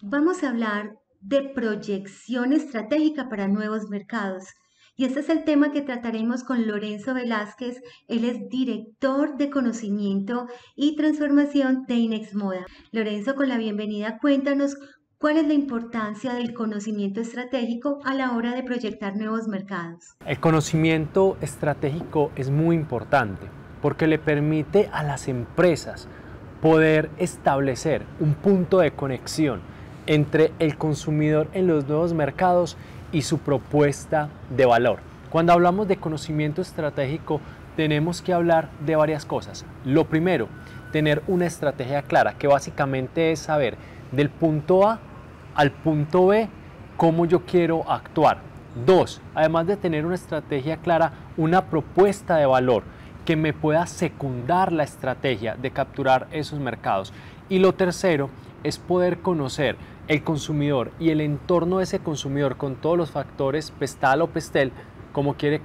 Vamos a hablar de proyección estratégica para nuevos mercados. Y este es el tema que trataremos con Lorenzo Velázquez. Él es director de conocimiento y transformación de Inexmoda. Lorenzo, con la bienvenida, cuéntanos cuál es la importancia del conocimiento estratégico a la hora de proyectar nuevos mercados. El conocimiento estratégico es muy importante porque le permite a las empresas poder establecer un punto de conexión entre el consumidor en los nuevos mercados y su propuesta de valor. Cuando hablamos de conocimiento estratégico, tenemos que hablar de varias cosas. Lo primero, tener una estrategia clara, que básicamente es saber del punto A al punto B cómo yo quiero actuar. Dos, además de tener una estrategia clara, una propuesta de valor que me pueda secundar la estrategia de capturar esos mercados. Y lo tercero es poder conocer el consumidor y el entorno de ese consumidor con todos los factores PESTAL o PESTEL, como quiere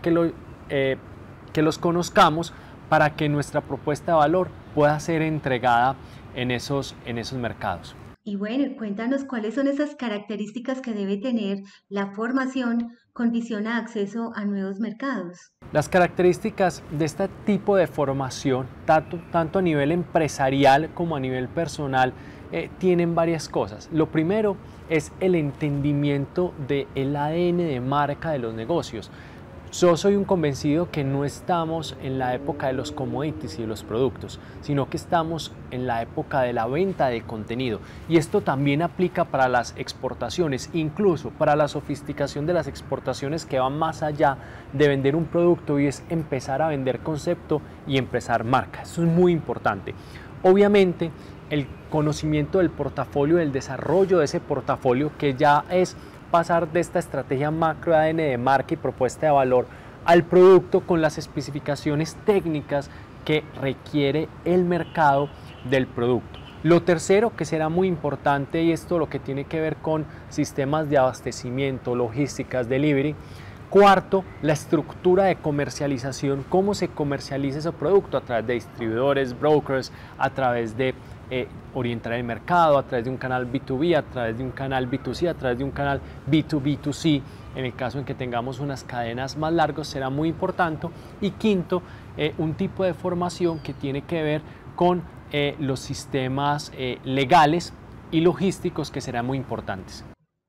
que los conozcamos para que nuestra propuesta de valor pueda ser entregada en esos mercados. Y bueno, cuéntanos cuáles son esas características que debe tener la formación con visión a acceso a nuevos mercados. Las características de este tipo de formación, tanto a nivel empresarial como a nivel personal, tienen varias cosas. Lo primero es el entendimiento del ADN de marca de los negocios. Yo soy un convencido que no estamos en la época de los commodities y de los productos, sino que estamos en la época de la venta de contenido. Y esto también aplica para las exportaciones, incluso para la sofisticación de las exportaciones que van más allá de vender un producto y es empezar a vender concepto y empezar marca. Eso es muy importante. Obviamente, el conocimiento del portafolio, del desarrollo de ese portafolio, que ya es pasar de esta estrategia macro ADN de marca y propuesta de valor al producto con las especificaciones técnicas que requiere el mercado del producto. Lo tercero, que será muy importante, y esto lo que tiene que ver con sistemas de abastecimiento, logísticas, delivery. Cuarto, la estructura de comercialización, cómo se comercializa ese producto a través de distribuidores, brokers, a través de orientar el mercado, a través de un canal B2B, a través de un canal B2C, a través de un canal B2B2C. En el caso en que tengamos unas cadenas más largas será muy importante. Y quinto, un tipo de formación que tiene que ver con los sistemas legales y logísticos, que serán muy importantes.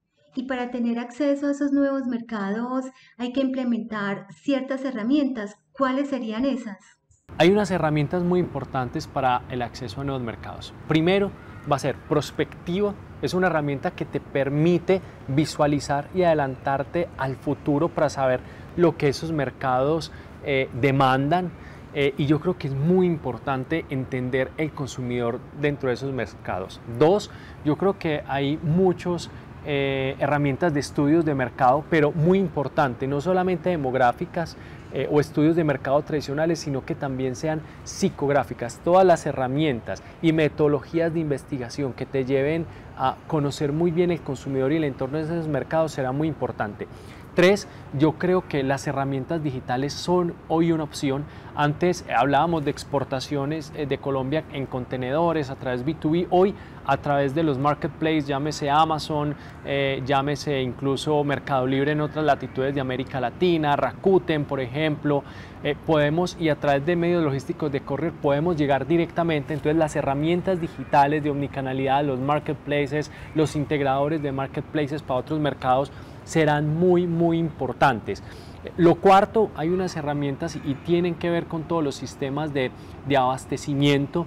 Y para tener acceso a esos nuevos mercados hay que implementar ciertas herramientas. ¿Cuáles serían esas? Hay unas herramientas muy importantes para el acceso a nuevos mercados. Primero, va a ser prospectiva. Es una herramienta que te permite visualizar y adelantarte al futuro para saber lo que esos mercados demandan. Y yo creo que es muy importante entender el consumidor dentro de esos mercados. Dos, yo creo que hay muchos herramientas de estudios de mercado, pero muy importante, no solamente demográficas o estudios de mercado tradicionales, sino que también sean psicográficas. Todas las herramientas y metodologías de investigación que te lleven a conocer muy bien el consumidor y el entorno de esos mercados será muy importante. Tres, yo creo que las herramientas digitales son hoy una opción. Antes hablábamos de exportaciones de Colombia en contenedores a través B2B, hoy a través de los marketplaces, llámese Amazon, llámese incluso Mercado Libre en otras latitudes de América Latina, Rakuten, por ejemplo, podemos, y a través de medios logísticos de courier podemos llegar directamente. Entonces las herramientas digitales de omnicanalidad, los marketplaces, los integradores de marketplaces para otros mercados serán muy importantes. Lo cuarto, hay unas herramientas y tienen que ver con todos los sistemas de abastecimiento.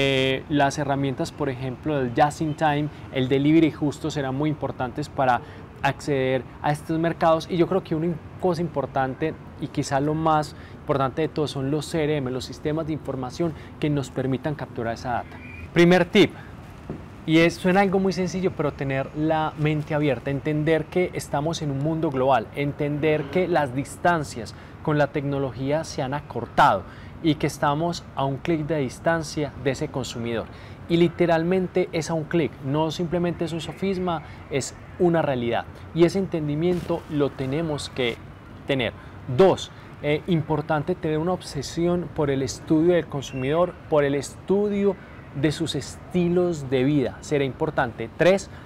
Las herramientas, por ejemplo, del Just in Time, el Delivery Justo, serán muy importantes para acceder a estos mercados. Y yo creo que una cosa importante, y quizá lo más importante de todo, son los CRM, los sistemas de información que nos permitan capturar esa data. Primer tip. Y suena algo muy sencillo, pero tener la mente abierta, entender que estamos en un mundo global, entender que las distancias con la tecnología se han acortado y que estamos a un clic de distancia de ese consumidor. Y literalmente es a un clic, no simplemente es un sofisma, es una realidad. Y ese entendimiento lo tenemos que tener. Dos, importante tener una obsesión por el estudio del consumidor, por el estudio de sus estilos de vida, será importante. Tres,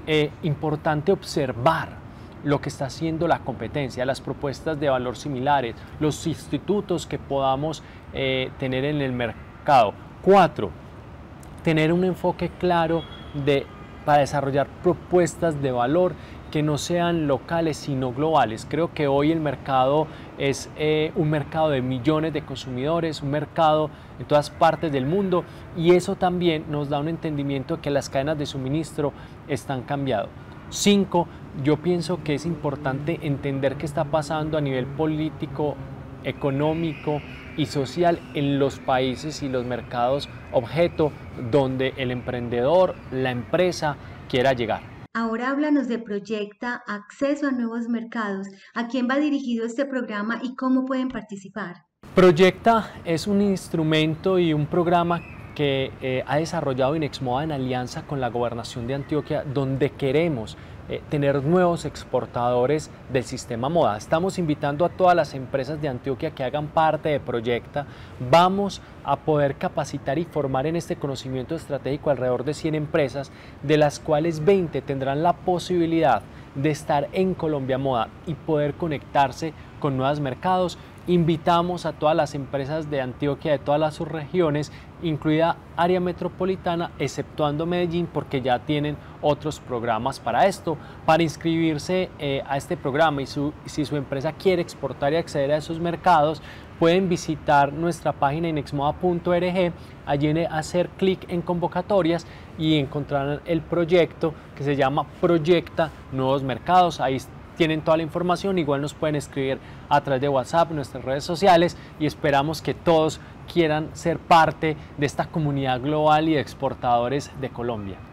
importante observar lo que está haciendo la competencia, las propuestas de valor similares, los institutos que podamos tener en el mercado. 4, tener un enfoque claro para desarrollar propuestas de valor que no sean locales sino globales. Creo que hoy el mercado es un mercado de millones de consumidores, un mercado en todas partes del mundo, y eso también nos da un entendimiento de que las cadenas de suministro están cambiando. 5, yo pienso que es importante entender qué está pasando a nivel político, económico y social en los países y los mercados objeto donde el emprendedor, la empresa quiera llegar. Ahora háblanos de Proyecta Acceso a Nuevos Mercados. ¿A quién va dirigido este programa y cómo pueden participar? Proyecta es un instrumento y un programa que ha desarrollado Inexmoda en alianza con la Gobernación de Antioquia, donde queremos tener nuevos exportadores del sistema moda. Estamos invitando a todas las empresas de Antioquia que hagan parte de Proyecta. Vamos a poder capacitar y formar en este conocimiento estratégico alrededor de 100 empresas, de las cuales 20 tendrán la posibilidad de estar en Colombia Moda y poder conectarse con nuevos mercados. Invitamos a todas las empresas de Antioquia, de todas las subregiones, incluida área metropolitana, exceptuando Medellín, porque ya tienen otros programas para esto. Para inscribirse a este programa y si su empresa quiere exportar y acceder a esos mercados, pueden visitar nuestra página inexmoda.org, allí hacer clic en convocatorias y encontrarán el proyecto que se llama Proyecta Nuevos Mercados. Ahí tienen toda la información, igual nos pueden escribir a través de WhatsApp, en nuestras redes sociales, y esperamos que todos quieran ser parte de esta comunidad global y de exportadores de Colombia.